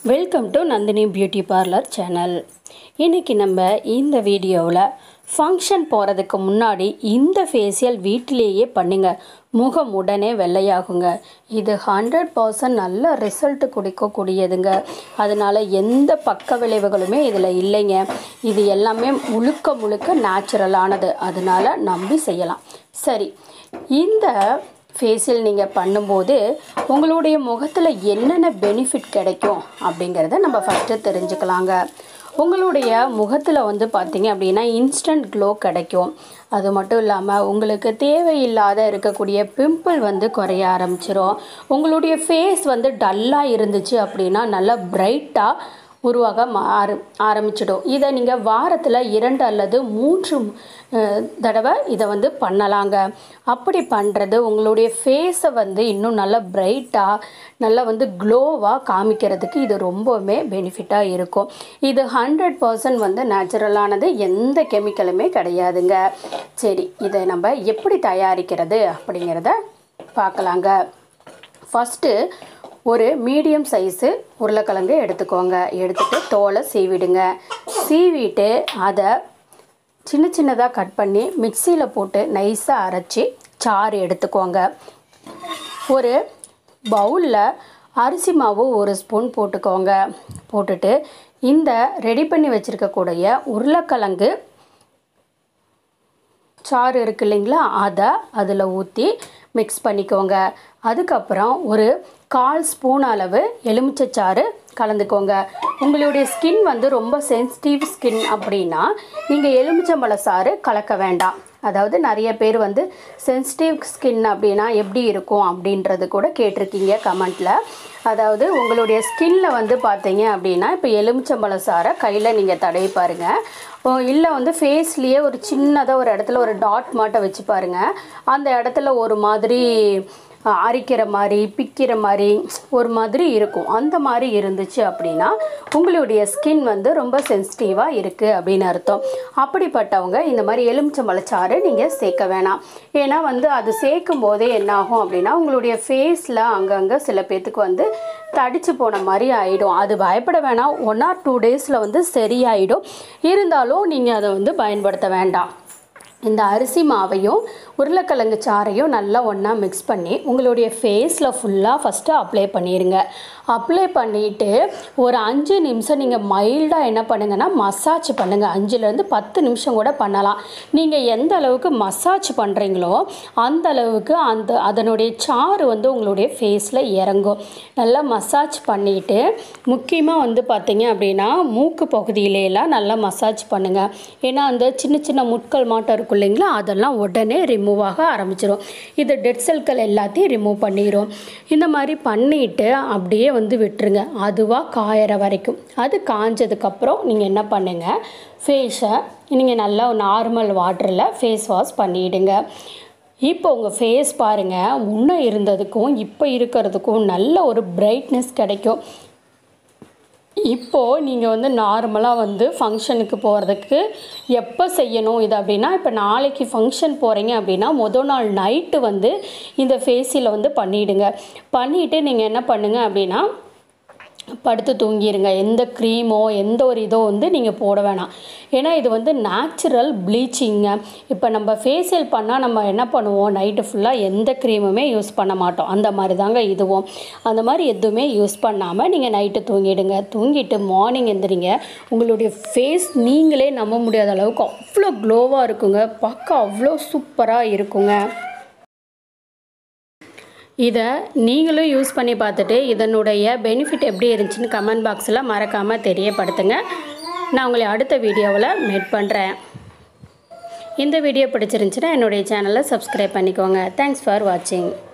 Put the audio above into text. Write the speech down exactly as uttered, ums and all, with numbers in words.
Welcome to Nandini beauty parlour channel. இன்றைக்கி நம்ம இந்த வீடியோவில் ஃபங்க்ஷன் போகிறதுக்கு முன்னாடி இந்த ஃபேஷியல் வீட்டிலேயே பண்ணுங்க, முகம் உடனே வெள்ளையாகுங்க. இது ஹண்ட்ரட் பர்சன்ட் நல்ல ரிசல்ட் கொடுக்கக்கூடியதுங்க. அதனால் எந்த பக்க விளைவுகளுமே இதில் இல்லைங்க. இது எல்லாமே முழுக்க முழுக்க நேச்சுரலானது, அதனால் நம்பி செய்யலாம். சரி, இந்த ஃபேஷியல் நீங்கள் பண்ணும்போது உங்களுடைய முகத்தில் என்னென்ன பெனிஃபிட் கிடைக்கும் அப்படிங்கிறத நம்ம ஃபஸ்ட்டு தெரிஞ்சுக்கலாங்க. உங்களுடைய முகத்தில் வந்து பார்த்திங்க அப்படின்னா இன்ஸ்டன்ட் க்ளோ கிடைக்கும். அது மட்டும் இல்லாமல் உங்களுக்கு தேவையில்லாத இருக்கக்கூடிய பிம்பிள் வந்து குறைய ஆரம்பிச்சிடும். உங்களுடைய ஃபேஸ் வந்து டல்லாக இருந்துச்சு அப்படின்னா நல்லா பிரைட்டாக உருவாக ஆர ஆரம்பிச்சிடும். இதை நீங்கள் வாரத்தில் இரண்டு அல்லது மூன்று தடவை இதை வந்து பண்ணலாங்க. அப்படி பண்ணுறது உங்களுடைய ஃபேஸை வந்து இன்னும் நல்லா பிரைட்டாக நல்லா வந்து க்ளோவாக காமிக்கிறதுக்கு இது ரொம்பவுமே பெனிஃபிட்டாக இருக்கும். இது ஹண்ட்ரட் பர்சன்ட் வந்து நேச்சுரலானது, எந்த கெமிக்கலுமே கிடையாதுங்க. சரி, இதை நம்ம எப்படி தயாரிக்கிறது அப்படிங்கிறத பார்க்கலாங்க. ஃபஸ்ட்டு ஒரு மீடியம் சைஸு உருளைக்கிழங்கு எடுத்துக்கோங்க. எடுத்துகிட்டு தோலை சீவிடுங்க. சீவிட்டு அதை சின்ன சின்னதாக கட் பண்ணி மிக்சியில் போட்டு நைஸாக அரைச்சி சாறு எடுத்துக்கோங்க. ஒரு பவுலில் அரிசி மாவு ஒரு ஸ்பூன் போட்டுக்கோங்க. போட்டுட்டு இந்த ரெடி பண்ணி வச்சுருக்கக்கூடிய உருளைக்கிழங்கு சாறு இருக்குது இல்லைங்களா, அதை அதில் ஊற்றி மிக்ஸ் பண்ணிக்கோங்க. அதுக்கப்புறம் ஒரு கால் ஸ்பூன் அளவு எலுமிச்சைச்சாறு கலந்துக்கோங்க. உங்களுடைய ஸ்கின் வந்து ரொம்ப சென்சிட்டிவ் ஸ்கின் அப்படின்னா நீங்கள் எலுமிச்சம்பழ சாறு கலக்க வேண்டாம். அதாவது நிறைய பேர் வந்து சென்சிட்டிவ் ஸ்கின் அப்படின்னா எப்படி இருக்கும் அப்படின்றது கூட கேட்டிருக்கீங்க கமெண்ட்டில். அதாவது உங்களுடைய ஸ்கின்ல வந்து பார்த்தீங்க அப்படின்னா இப்போ எலுமிச்சம்பழ சாறை கையில் நீங்கள் தடவி பாருங்கள். இல்லை வந்து ஃபேஸ்லேயே ஒரு சின்னதாக ஒரு இடத்துல ஒரு டாட் மாட்டை வச்சு பாருங்கள். அந்த இடத்துல ஒரு மாதிரி அரிக்கிற மாதிரி பிக்கிற மாதிரி ஒரு மாதிரி இருக்கும். அந்த மாதிரி இருந்துச்சு அப்படின்னா உங்களுடைய ஸ்கின் வந்து ரொம்ப சென்சிட்டிவாக இருக்குது அப்படின்னு அர்த்தம். அப்படிப்பட்டவங்க இந்த மாதிரி எலுமிச்சம்பழச்சாறு நீங்கள் சேர்க்க வேணாம். ஏன்னா வந்து அது சேர்க்கும் போதே என்னாகும் அப்படின்னா உங்களுடைய ஃபேஸில் அங்கங்கே சில பேர்த்துக்கு வந்து தடிச்சு போன மாதிரி ஆகிடும். அது பயப்பட வேணாம், ஒன் ஆர் டூ டேஸில் வந்து சரியாயிடும். இருந்தாலும் நீங்கள் அதை வந்து பயன்படுத்த வேண்டாம். இந்த அரிசி மாவையும் உருளைக்கிழங்கு சாறையும் நல்லா ஒன்றா மிக்ஸ் பண்ணி உங்களுடைய ஃபேஸில் ஃபுல்லாக ஃபஸ்ட்டு அப்ளை பண்ணிடுங்க. அப்ளை பண்ணிவிட்டு ஒரு அஞ்சு நிமிஷம் நீங்கள் மைல்டாக என்ன பண்ணுங்கன்னா மசாஜ் பண்ணுங்கள். அஞ்சுலேருந்து பத்து நிமிஷம் கூட பண்ணலாம். நீங்கள் எந்த அளவுக்கு மசாஜ் பண்ணுறீங்களோ அந்த அளவுக்கு அந்த அதனுடைய சாறு வந்து உங்களுடைய ஃபேஸில் இறங்கும். நல்லா மசாஜ் பண்ணிவிட்டு முக்கியமாக வந்து பார்த்திங்க அப்படின்னா மூக்கு பகுதியிலலாம் நல்லா மசாஜ் பண்ணுங்கள். ஏன்னா அந்த சின்ன சின்ன முட்கள் மாட்டம் இருக்கும் இல்லைங்களா, அதெல்லாம் உடனே ரிமூவ் ஆக ஆரம்பிச்சிடும். இது டெட் செல்கள் எல்லாத்தையும் ரிமூவ் பண்ணிடும். இந்த மாதிரி பண்ணிவிட்டு அப்படியே வந்து விட்டுருங்க அதுவாக காயற வரைக்கும். அது காஞ்சதுக்கப்புறம் நீங்கள் என்ன பண்ணுங்கள், ஃபேஸை நீங்கள் நல்லா நார்மல் வாட்டரில் ஃபேஸ் வாஷ் பண்ணிவிடுங்க. இப்போ உங்கள் ஃபேஸ் பாருங்கள், முன்னே இருந்ததுக்கும் இப்போ இருக்கிறதுக்கும் நல்ல ஒரு பிரைட்னஸ் கிடைக்கும். இப்போது நீங்கள் வந்து நார்மலாக வந்து ஃபங்க்ஷனுக்கு போகிறதுக்கு எப்போ செய்யணும் இது அப்படின்னா, இப்போ நாளைக்கு ஃபங்க்ஷன் போகிறீங்க அப்படின்னா மொதல் நாள் நைட்டு வந்து இந்த ஃபேஷியலை வந்து பண்ணிவிடுங்க. பண்ணிவிட்டு நீங்கள் என்ன பண்ணுங்கள் அப்படின்னா படுத்து தூங்கிடுங்க. எந்த க்ரீமோ எந்த ஒரு இதோ வந்து நீங்கள் போட வேணாம். ஏன்னா இது வந்து நேச்சுரல் ப்ளீச்சிங்க. இப்போ நம்ம ஃபேஷியல் பண்ணால் நம்ம என்ன பண்ணுவோம், நைட்டு ஃபுல்லாக எந்த க்ரீமுமே யூஸ் பண்ண மாட்டோம். அந்த மாதிரி தாங்க இதுவும். அந்த மாதிரி எதுவுமே யூஸ் பண்ணாமல் நீங்கள் நைட்டு தூங்கிடுங்க. தூங்கிட்டு மார்னிங் எந்திரிங்க. உங்களுடைய ஃபேஸ் நீங்களே நம்ப முடியாத அளவுக்கு அவ்வளோ க்ளோவாக இருக்குங்க. பார்க்க அவ்வளோ சூப்பராக இருக்குங்க. இதை நீங்களும் யூஸ் பண்ணி பார்த்துட்டு இதனுடைய பெனிஃபிட் எப்படி இருந்துச்சுன்னு கமெண்ட் பாக்ஸில் மறக்காமல் தெரியப்படுத்துங்க. நான் உங்களை அடுத்த வீடியோவில் மீட் பண்ணுறேன். இந்த வீடியோ பிடிச்சிருந்துச்சுன்னா என்னுடைய சேனலை சப்ஸ்கிரைப் பண்ணிக்கோங்க. தேங்க்ஸ் ஃபார் வாட்சிங்.